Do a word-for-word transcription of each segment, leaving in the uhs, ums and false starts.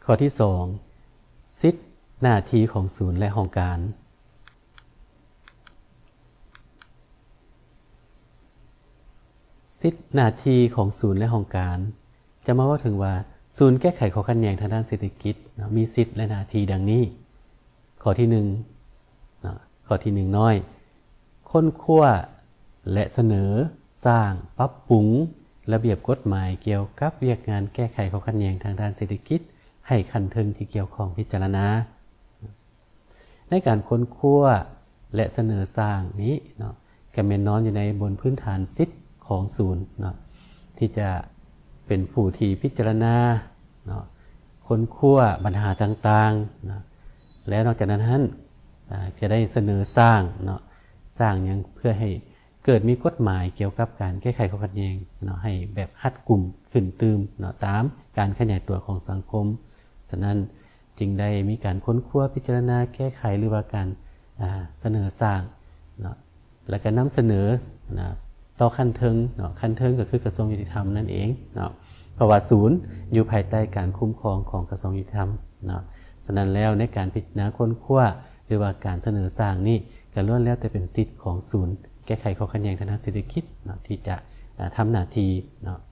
ข้อที่สองสิทธิหน้าที่ของศูนย์และห้องการสิทธิหน้าที่ของศูนย์และห้องการจะมาว่าถึงว่าศูนย์แก้ไขข้อขัดแย้งทางด้านเศรษฐกิจมีสิทธิและหน้าที่ดังนี้ข้อที่หนึ่งข้อที่หนึ่งน้อยค้นคว้าและเสนอสร้างปรับปรุงระเบียบกฎหมายเกี่ยวกับเวียกงานแก้ไขข้อขัดแย้งทางด้านเศรษฐกิจให้คันเทิงที่เกี่ยวข้องพิจารณาในการค้นคว้าและเสนอสร้างนี้เนาะก็แม่นนอนอยู่ในบนพื้นฐานสิทธิของศูนย์เนาะที่จะเป็นผู้ที่พิจารณาเนาะค้นคว้าปัญหาต่างๆเนาะและนอกจากนั้นท่านจะได้เสนอสร้างเนาะสร้างอย่างเพื่อให้เกิดมีกฎหมายเกี่ยวกับการแก้ไขข้อขัดแย้งเนาะให้แบบรัดกุมขึ้นตืมเนาะตามการขยายตัวของสังคมฉะนั้นจึงได้มีการค้นคว้าพิจารณาแก้ไขหรือว่าการเสนอสร้างเนาะและก็นำเสนอนะต่อขั้นเทิงเนาะขั้นเทิงก็คือกระทรวงยุติธรรมนั่นเองเนาะเพราะว่าศูนย์อยู่ภายใต้การคุ้มครองของกระทรวงยุติธรรมเนาะฉะนั้นแล้วในการพิจารณาค้นคว้าหรือว่าการเสนอสร้างนี่ก็ล้วนแล้วแต่เป็นสิทธิ์ของศูนย์แก้ไขข้อขัดแย้งทางด้านเศรษฐกิจเนาะที่จะทำหน้าที่เนาะ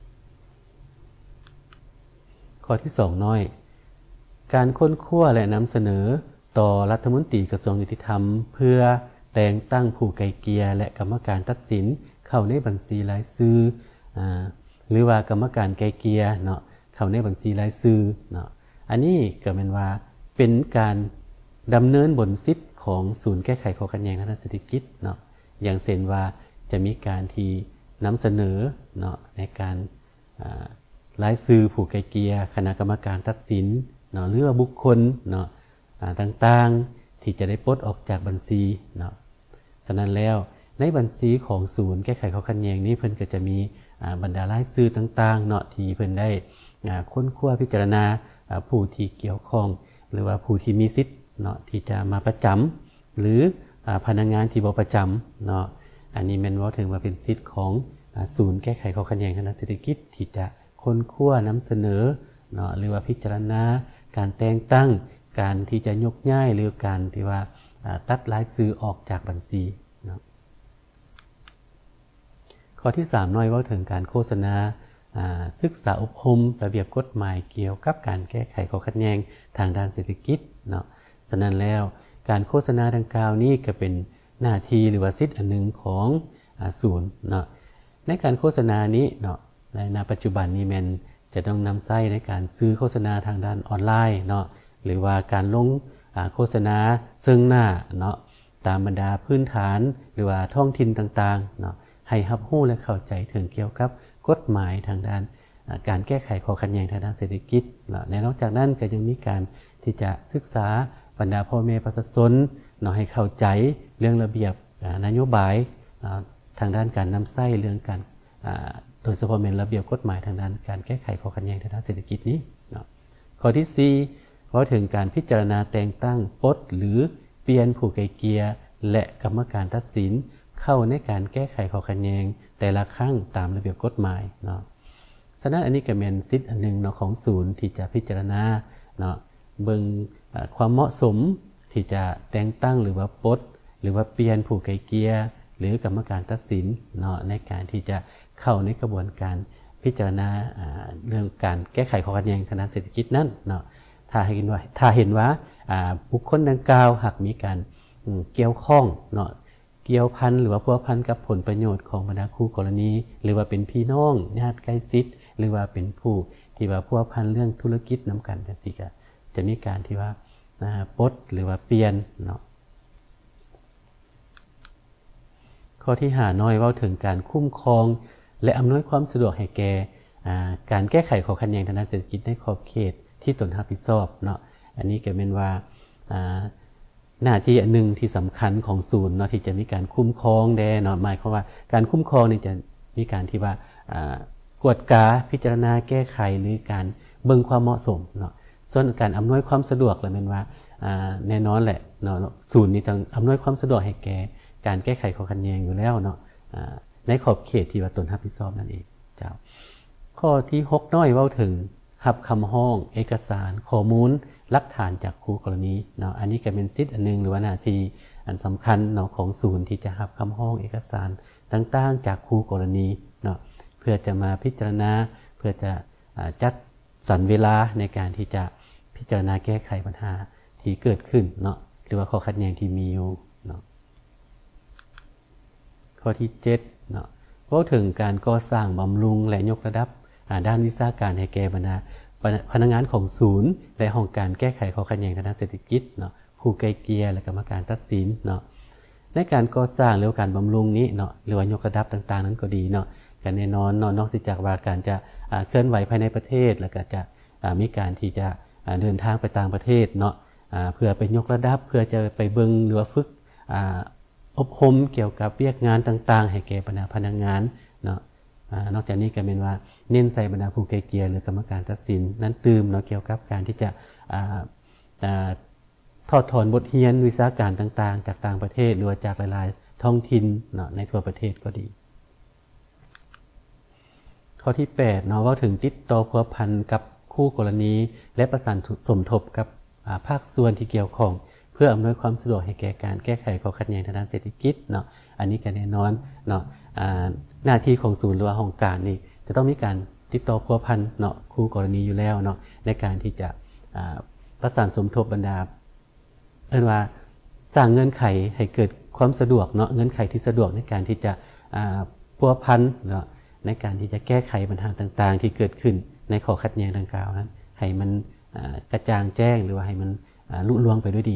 ข้อที่สองน้อยการค้นคว้าและนำเสนอต่อรัฐมนตรีกระทรวงยุติธรรมเพื่อแต่งตั้งผู้ไกล่เกลี่ยและกรรมการตัดสินเข้าในบัญชีรายชื่อหรือว่ากรรมการไกล่เกลี่ยเนาะเข้าในบัญชีรายชื่อเนาะอันนี้ก็เป็นว่าเป็นการดำเนินบนสิทธิ์ของศูนย์แก้ไขข้อขัดแย้งทางด้านเศรษฐกิจเนาะอย่างเช่นว่าจะมีการที่นำเสนอเนาะในการรายชื่อผู้ไกล่เกลี่ยคณะกรรมการตัดสินเนาะหรือว่าบุคคลเนาะต่างๆที่จะได้ปลดออกจากบัญชีเนาะฉะนั้นแล้วในบัญชีของศูนย์แก้ไขข้อขัดแย้งนี้เพิ่นก็จะมีบรรดารายชื่อต่างๆเนาะที่เพิ่นได้ค้นคว้าพิจารณาผู้ที่เกี่ยวข้องหรือว่าผู้ที่มีสิทธิ์เนาะที่จะมาประจำหรือพนักงานที่บ่ประจำเนาะอันนี้แม่นว่าถึงว่าเป็นสิทธิ์ของศูนย์แก้ไขข้อขัดแย้งทางด้านเศรษฐกิจที่จะค้นคว้านำเสนอเนาะหรือว่าพิจารณาการแต่งตั้งการที่จะยกย้ายหรือการที่ว่าตัดรายชื่อออกจากบัญชีเนาะข้อที่สามน้อยว่าถึงการโฆษณาศึกษาอบรมระเบียบกฎหมายเกี่ยวกับการแก้ไขข้อขัดแย้งทางด้านเศรษฐกิจเนาะฉะนั้นแล้วการโฆษณาดังกล่าวนี้ก็เป็นหน้าที่หรือว่าสิทธิ์อันหนึ่งของศูนย์เนาะในการโฆษณานี้เนาะในปัจจุบันนี้แมนจะต้องนำใช้ในการซื้อโฆษณาทางด้านออนไลน์เนาะหรือว่าการลงโฆษณาซึ่งหน้าเนาะตามบรรดาพื้นฐานหรือว่าท้องถิ่นต่างๆเนาะให้รับรู้และเข้าใจถึงเกี่ยวกับกฎหมายทางด้านการแก้ไขข้อขัดแย้งทางด้านเศรษฐกิจและนอกจากนั้นก็ยังมีการที่จะศึกษาบรรดาพ่อแม่ประชาชนเนาะให้เข้าใจเรื่องระเบียบนโยบายทางด้านการนำใช้เรื่องการโดยเฉพาะเป็นระเบียบกฎหมายทางด้านการแก้ไขข้อขัดแย้งทางด้านเศรษฐกิจนี้เนาะข้อที่สี่ว่าถึงการพิจารณาแต่งตั้งปลดหรือเปลี่ยนผู้ไกล่เกลี่ยและกรรมการตัดสินเข้าในการแก้ไขข้อขัดแย้งแต่ละครั้งตามระเบียบกฎหมายเนาะฉะนั้นอันนี้ก็เป็นสิทธิ์อันนึงเนาะของศูนย์ที่จะพิจารณาเนาะเบิ่งความเหมาะสมที่จะแต่งตั้งหรือว่าปลดหรือว่าเปลี่ยนผู้ไกล่เกลี่ยหรือกรรมการตัดสินเนาะในการที่จะเข้าในกระบวนการพิจารณาเรื่องการแก้ไขข้อขัดแย้งทางด้านเศรษฐกิจนั้นเนาะถ้าเห็นว่าถ้าเห็นว่าบุคคลดังกล่าวหากมีการเกี่ยวข้องเนาะเกี่ยวพันหรือว่าพัวพันกับผลประโยชน์ของบรรดาคู่กรณีหรือว่าเป็นพี่น้องญาติใกล้ชิดหรือว่าเป็นผู้ที่ว่าพัวพันเรื่องธุรกิจนํากันจังซี่ก็จะมีการที่ว่าปลดหรือว่าเปลี่ยนเนาะข้อที่ห้าน้อยเว้าถึงการคุ้มครองและอำนวยความสะดวกให้แก่การแก้ไขข้อขัดแย้งทางด้านเศรษฐกิจในขอบเขตที่ตนรับผิดชอบเนาะอันนี้ก็เป็นว่าหน้าที่อันนึงที่สำคัญของศูนย์เนาะที่จะมีการคุ้มครองแดเนาะหมายความว่าการคุ้มครองนี่จะมีการที่ว่ากวดกาพิจารณาแก้ไขหรือการเบิ่งความเหมาะสมเนาะส่วนการอำนวยความสะดวกเลยแม่นว่าแน่นอนแหละเนาะศูนย์นี้ต้องอำนวยความสะดวกให้แก่การแก้ไขข้อขัดแย้งอยู่แล้วเนาะในขอบเขตที่ว่าตนรับผิดชอบนั่นเองเจ้าข้อที่หกน้อยเว้าถึงรับคำร้องเอกสารข้อมูลหลักฐานจากคู่กรณีเนาะอันนี้ก็เป็นสิทธิ์อันนึงหรือว่าหน้าที่อันสำคัญเนาะของศูนย์ที่จะรับคำร้องเอกสารต่างๆจากคู่กรณีเนาะเพื่อจะมาพิจารณาเพื่อจะจัดสรรเวลาในการที่จะพิจารณาแก้ไขปัญหาที่เกิดขึ้นเนาะหรือว่าข้อขัดแย้งที่มีอยู่เนาะข้อที่เจ็ดเนาะพูดถึงการก่อสร้างบำรุงและยกระดับด้านวิชาการให้แก่บรรดาพนักงานของศูนย์และห้องการแก้ไขข้อขัดแย้งทางด้านเศรษฐกิจเนาะผู้ไกลเกลี่ยและกรรมการตัดสินเนาะในการก่อสร้างหรือการบำรุงนี้เนาะหรือว่ายกระดับต่างๆนั้นก็ดีเนาะกันแน่นอนนอกจากว่าการจะเคลื่อนไหวภายในประเทศแล้วก็จะมีการที่จะเดินทางไปต่างประเทศเนาะเพื่อไปยกระดับเพื่อจะไปเบิ่งหรือว่าฝึกอบรมเกี่ยวกับเวียกงานต่างๆให้แก่บรรดาพนักงานเนาะนอกจากนี้ก็เป็นว่าเน้นใส่บรรดาผู้ไกลเกลี่ยหรือกรรมการตัดสินนั้นตื่มเนาะเกี่ยวกับการที่จะทอดถอนบทเรียนวิชาการต่างๆจากต่างประเทศหรือจากหลายๆท้องถิ่นเนาะในทั่วประเทศก็ดีข้อที่แปดเนาะว่าถึงติดต่อพัวพันกับคู่กรณีและประสานสมทบกับภาคส่วนที่เกี่ยวข้องเพื่ออำนวยความสะดวกให้แก่การแก้ไขข้อขัดแย้งทางด้านเศรษฐกิจเนาะอันนี้ก็แน่นอนเนาะหน้าที่ของศูนย์หรือว่าองค์การนี่จะต้องมีการติดต่อพัวพันเนาะคู่กรณีอยู่แล้วเนาะในการที่จะประสานสมทบบรรดาเอิ้นว่าสร้างเงื่อนไขให้เกิดความสะดวกเนาะเงื่อนไขที่สะดวกในการที่จะพัวพันเนาะในการที่จะแก้ไขปัญหาต่างๆที่เกิดขึ้นในข้อขัดแย้งดังกล่าวนั้นให้มันกระจ่างแจ้งหรือว่าให้มันลุล่วงไปด้วยดี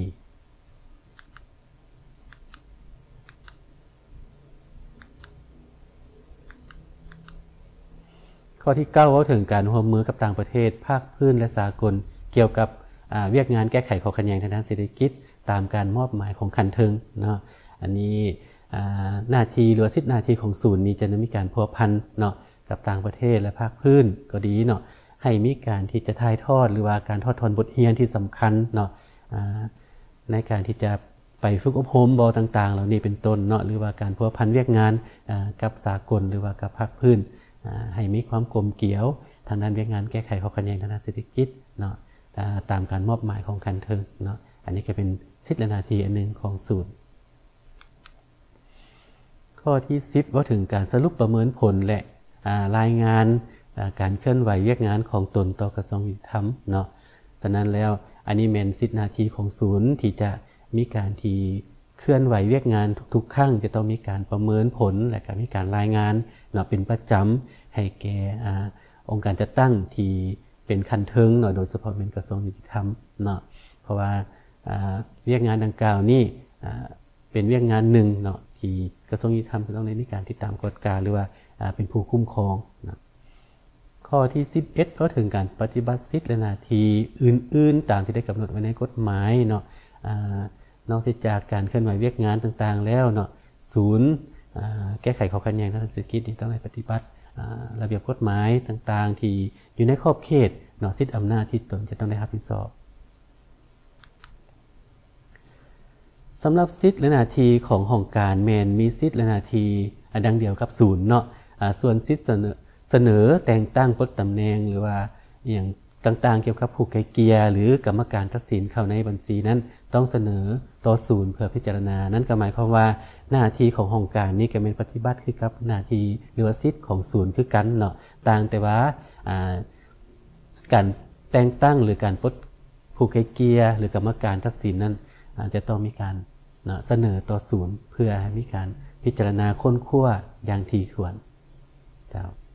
ข้อที่เก้าว่าถึงการร่วมมือกับต่างประเทศภาคพื้นและสากลเกี่ยวกับเวียกงานแก้ไขข้อขัดแย้งทางด้านเศรษฐกิจตามการมอบหมายของคันเทิงเนาะอันนี้หน้าที่หรือสิทธิหน้าที่ของศูนย์นี้จะมีการพัวพันเนาะกับต่างประเทศและภาคพื้นก็ดีเนาะให้มีการที่จะถ่ายทอดหรือว่าการทอดทอนบทเรียนที่สำคัญเนาะในการที่จะไปฝึกอบรมบอต่างๆเหล่านี้เป็นต้นเนาะหรือว่าการพัวพันเวียกงานกับสากลหรือว่ากับภาคพื้นให้มีความกลมเกลียวทางด้านเวียกงานแก้ไขข้อขัดแย้งทางด้านเศรษฐกิจเนาะตามการมอบหมายของคันเทิงเนาะอันนี้ก็เป็นสิทธิและหน้าที่อันหนึ่งของศูนย์ข้อที่สิบว่าถึงการสรุปประเมินผลและรายงานการเคลื่อนไหวเวียกงานของตนต่อกระทรวงยุติธรรมเนาะฉะนั้นแล้วอันนี้เป็นสิทธิหน้าที่ของศูนย์ที่จะมีการที่เคลื่อนไหวเวียกงานทุกๆครั้งจะต้องมีการประเมินผลและการมีการรายงานเนาะเป็นประจำให้แก่องค์การจัดตั้งที่เป็นคันเทิงเนาะโดยเฉพาะเป็นกระทรวงยุติธรรมเนาะเพราะว่าเวียกงานดังกล่าวนี้เป็นเวียกงานหนึ่งเนาะที่กระทรวงยุติธรรมจะต้องในการติดตามกฎการหรือว่าเป็นผู้คุ้มครองนะข้อที่สิบเอ็ดก็ถึงการปฏิบัติสิทธิและหน้าที่อื่นๆตามที่ได้กำหนดไว้ในกฎหมายเนาะนอกจากการเคลื่อนไหวเวียกงานต่างๆแล้วเนาะศูนย์แก้ไขข้อขัดแย้งทางเศรษฐกิจต้องได้ปฏิบัติระเบียบกฎหมายต่างๆที่อยู่ในขอบเขตเนาะสิทธิอำนาจที่ตนจะต้องได้รับผิดชอบสำหรับสิทธิและหน้าที่ของห้องการแมนมีสิทธิและหน้าที่ดังเดียวกับศูนย์เนาะส่วนสิทธิเสนอเสนอแต่งตั้งปลดตำแหน่งหรือว่าอย่างต่างๆเกี่ยวกับผู้ไกลเกลี่ยหรือกรรมการตัดสินเข้าในบัญชีนั้นต้องเสนอต่อศูนย์เพื่อพิจารณานั้นก็หมายความว่าหน้าที่ของห้องการนี้ก็เป็นปฏิบัติคือกับหน้าที่หรือว่าสิทธิของศูนย์คือกันเนาะต่างแต่ว่าการแต่งตั้งหรือการปลดผู้ไกลเกลี่ยหรือกรรมการตัดสินนั้นจะต้องมีการเสนอต่อศูนย์เพื่อให้มีการพิจารณาค้นคว้าอย่างถี่ถ้วนเจ้า